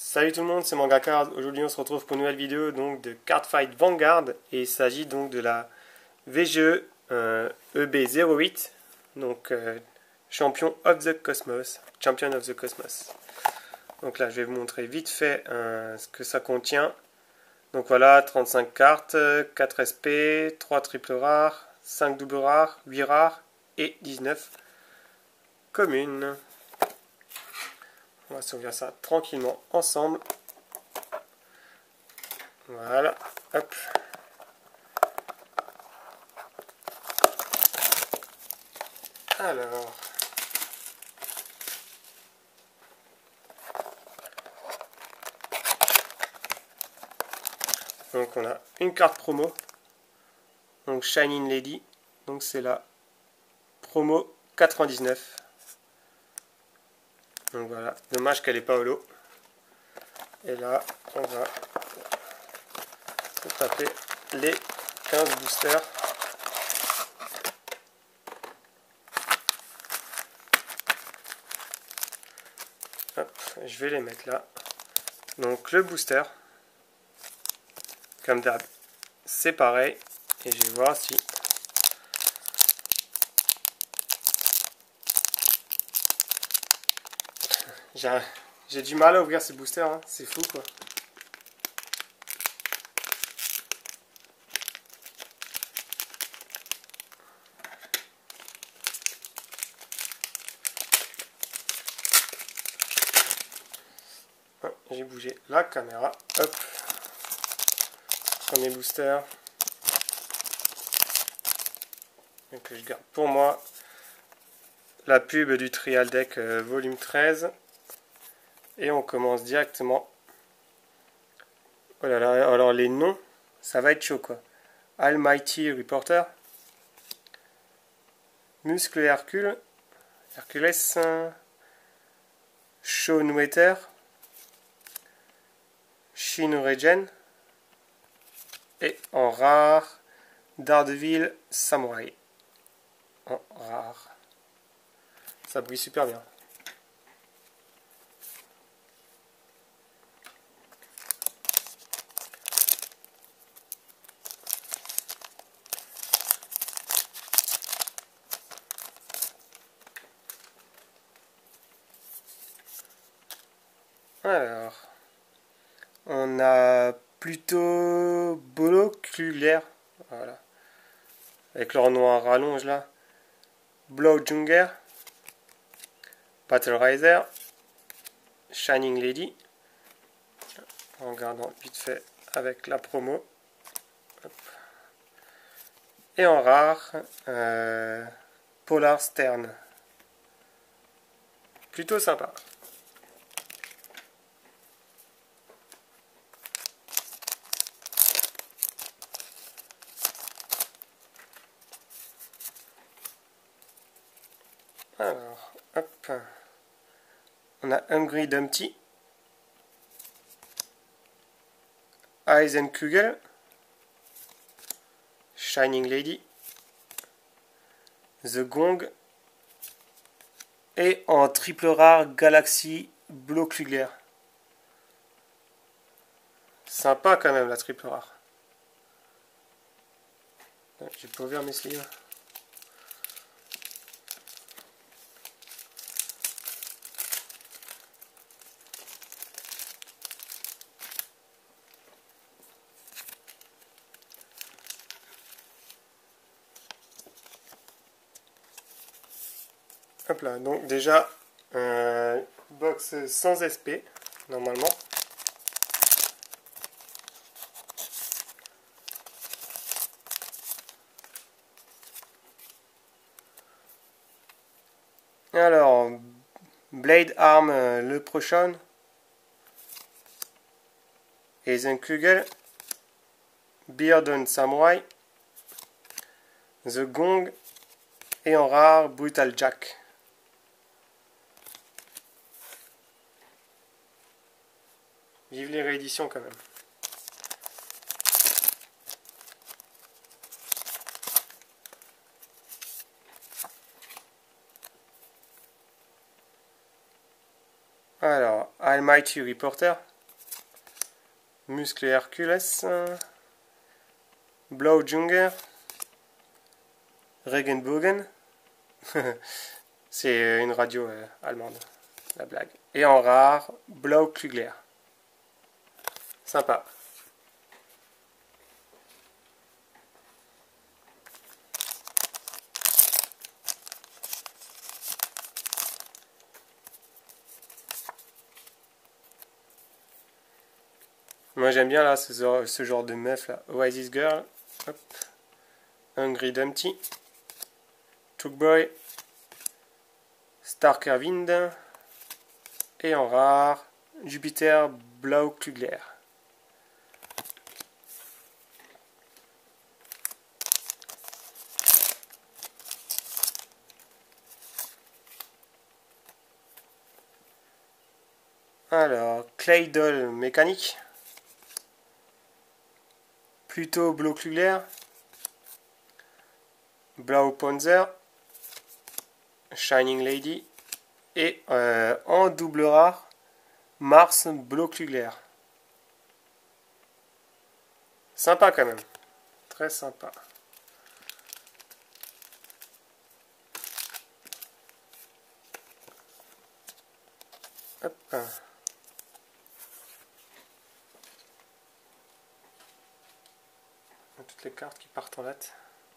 Salut tout le monde, c'est Mangacard. Aujourd'hui on se retrouve pour une nouvelle vidéo donc de Cardfight Vanguard et il s'agit donc de la VGE EB08, donc Champion of the Cosmos. Donc là je vais vous montrer vite fait ce que ça contient. Donc voilà, 35 cartes, 4 SP, 3 triples rares, 5 doubles rares, 8 rares et 19 communes. On va s'ouvrir ça tranquillement ensemble. Voilà, hop. Alors, donc on a une carte promo, donc Shining Lady, donc c'est la promo 99. Donc voilà, dommage qu'elle n'est pas holo. Et là, on va taper les 15 boosters. Hop, je vais les mettre là. Donc le booster, comme d'hab, c'est pareil. Et je vais voir si... J'ai du mal à ouvrir ces boosters, hein. C'est fou quoi. J'ai bougé la caméra. Hop. Premier booster. Et que je garde pour moi. La pub du Trial Deck volume 13. Et on commence directement. Oh là là, alors les noms, ça va être chaud quoi. Almighty Reporter. Muscle Hercule. Hercules. Sean Waiter. Shin Regen. Et en rare, Daredevil Samurai. En rare. Ça brille super bien. Alors, on a plutôt Boloculaire, voilà, avec leur nom à rallonge là, Blowjunger, Battle Riser, Shining Lady, en regardant vite fait avec la promo, hop. Et en rare, Polar Stern, plutôt sympa. Alors, hop, on a Hungry Dumpty, Eisenkugel, Shining Lady, The Gong, et en triple rare Galaxy Blowklugler. Sympa quand même la triple rare. J'ai pas ouvert mes sleeves. Hop là, donc déjà, box sans SP, normalement. Alors, Blade Arm, le prochain. Eisenkugel. Bearded Samurai. The Gong. Et en rare, Brutal Jack. Vive les rééditions quand même. Alors, Almighty Reporter. Muscle Hercules, Blau Junger, Regenbogen, c'est une radio allemande, la blague. Et en rare, Blau Klugler. Sympa. Moi j'aime bien là ce genre de meuf là. Oasis Girl, hop. Hungry Dumpty, Tugboy, Starker Wind, et en rare, Jupiter Blau Klugler. Alors, Clay Doll mécanique, Pluto Blau Klugler, Blau Panzer, Shining Lady, et en double rare, Mars Blau Klugler. Sympa quand même, très sympa. Hop. Toutes les cartes qui partent en latte.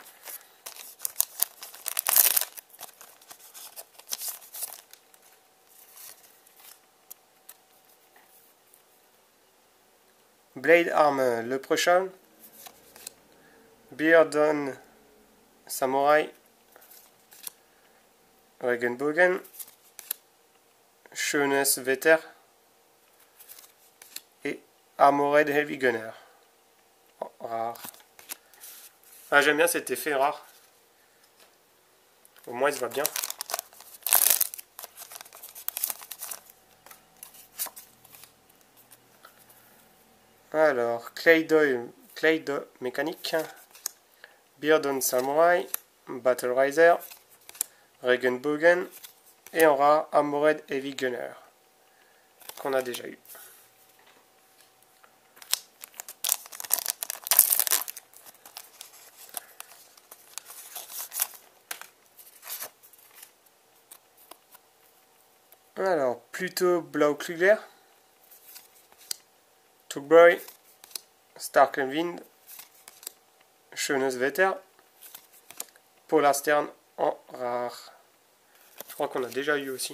Blade Arm, le prochain. Beardon Samurai, Regenbogen, Schönes Wetter et Armored Heavy Gunner. Oh, rare. Ah, j'aime bien cet effet rare. Au moins il se voit bien. Alors, Clay Doll mécanique, Beardon Samurai, Battle Riser, Regenbogen, et en rare Armored Heavy Gunner, qu'on a déjà eu. Alors, Pluto Blau Klugler, Tugboy, Starker Wind, Schönes Wetter, Polar Stern en rare. Je crois qu'on a déjà eu aussi.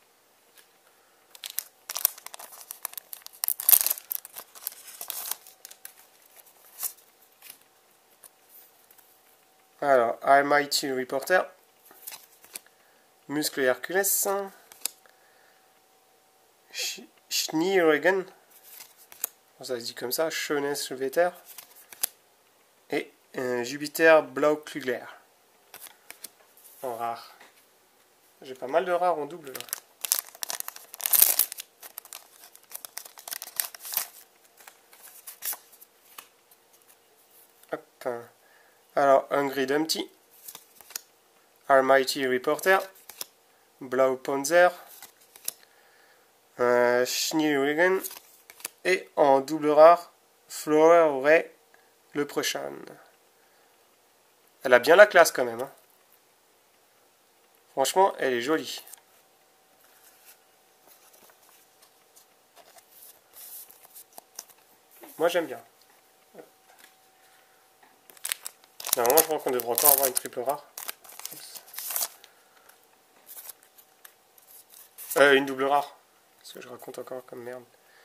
Alors, Almighty Reporter, Muscle Hercules, Schneeregen, ça se dit comme ça, Schönes Wetter, et Jupiter Blau Klugler en rare. J'ai pas mal de rares en double là. Hop. Alors, Hungry Dumpty, Almighty Reporter, Blau Panzer, Schneeregen, et en double rare, Flower Ray, le prochain. Elle a bien la classe quand même. Hein. Franchement, elle est jolie. Moi, j'aime bien. Normalement, je crois qu'on devrait encore avoir une triple rare. Une double rare. Parce que je raconte encore comme merde.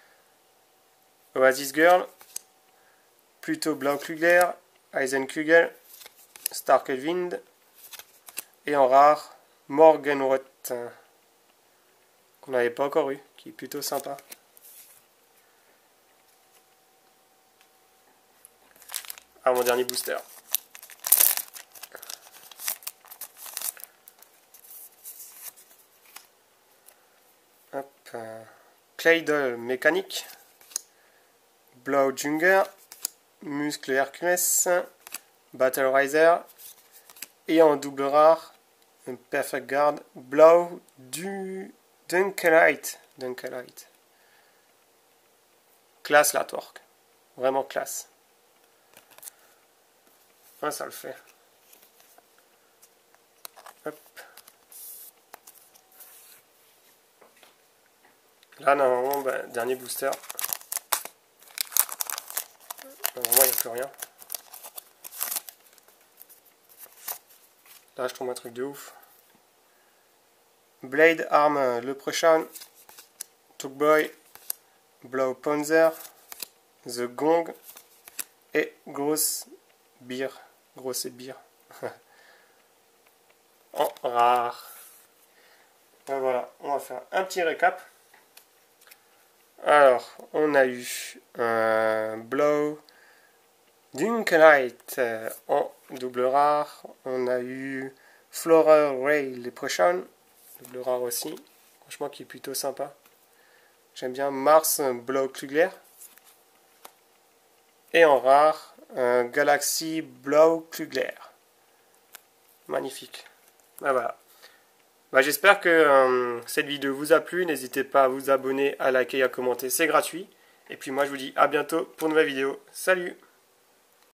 Oasis Girl, Pluto Blau Klugler, Eisenkugel, Starker Wind, et en rare, Morgenrot, qu'on n'avait pas encore eu, qui est plutôt sympa. Ah, mon dernier booster. Hop. Clay Doll mécanique, Blau Junger, Muscle Hercules, Battle Riser, et en double rare, un Perfect Guard, Blau du Dunkelheit. Classe la torque. Vraiment classe. Ah, ça le fait. Hop. Là, normalement, ben, dernier booster. Normalement, il n'y a plus rien. Là, je trouve un truc de ouf. Blade Arm, le prochain. Tugboy, Blow Panzer, The Gong et Grosse Beer. Grosse Beer. En rare. Et voilà, on va faire un petit récap. Alors, on a eu un Blow Dunkelite en double rare. On a eu Floral Ray les prochains. Double rare aussi. Franchement, qui est plutôt sympa. J'aime bien Mars Blow Klugler. Et en rare, Galaxy Blow Klugler. Magnifique. Ah, voilà. Bah, j'espère que cette vidéo vous a plu. N'hésitez pas à vous abonner, à liker et à commenter. C'est gratuit. Et puis moi, je vous dis à bientôt pour une nouvelle vidéo. Salut!